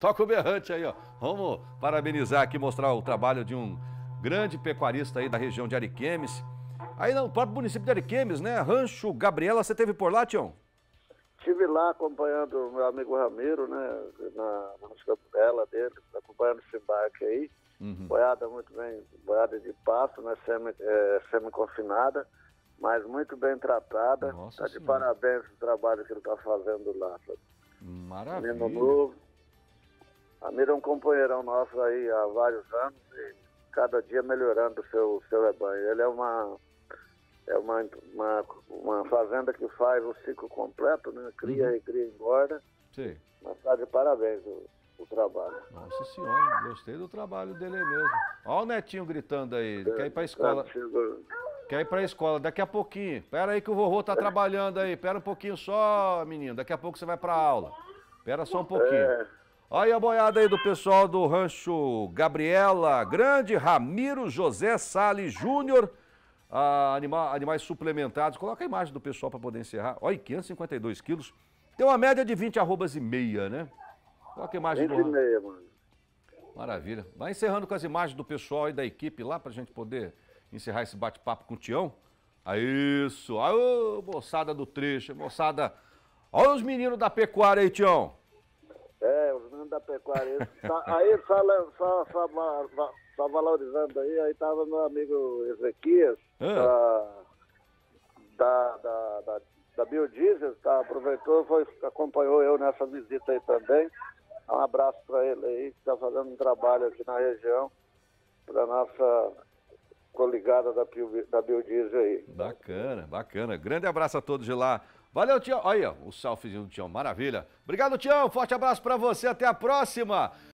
Toca o berrante aí, ó. Vamos parabenizar aqui, mostrar o trabalho de um grande pecuarista aí da região de Ariquemes. Aí no próprio município de Ariquemes, né? Rancho Gabriela, você teve por lá, Tião? Estive lá acompanhando o meu amigo Ramiro, né? Na Gabriela dele, acompanhando esse embarque aí. Boiada muito bem, boiada de pasto, né? Semi-confinada, mas muito bem tratada. Está de parabéns o trabalho que ele está fazendo lá. Maravilha. Menino novo. Ramiro é um companheirão nosso aí há vários anos e cada dia melhorando o seu rebanho. Ele é uma fazenda que faz o ciclo completo, né? Cria, recria, engorda. Sim. Mas está de parabéns o trabalho. Nossa senhora, gostei do trabalho dele aí mesmo. Olha o netinho gritando aí, ele quer ir pra escola. Quer ir pra escola daqui a pouquinho. Pera aí que o vovô tá trabalhando aí. Pera um pouquinho só, menino. Daqui a pouco você vai pra aula. Pera só um pouquinho. Olha aí a boiada aí do pessoal do Rancho Gabriela, grande Ramiro José Salles Júnior, animais suplementados. Coloca a imagem do pessoal para poder encerrar. Olha, 552 quilos. Tem uma média de 20 arrobas e meia, né? Coloca a imagem 20 e meia, mano. Maravilha. Vai encerrando com as imagens do pessoal aí da equipe lá, pra gente poder encerrar esse bate-papo com o Tião. Aí, isso. Aí, moçada do trecho, moçada. Olha os meninos da pecuária aí, Tião. Os meninos da pecuária. Aí, só valorizando aí tava meu amigo Ezequias, da Biodiesel, tá? Aproveitou, acompanhou eu nessa visita aí também. Um abraço para ele aí, que está fazendo um trabalho aqui na região, para nossa coligada da Biodiesel aí. Bacana, bacana. Grande abraço a todos de lá. Valeu, Tião. Olha, o selfiezinho do Tião, maravilha. Obrigado, Tião. Forte abraço para você, até a próxima.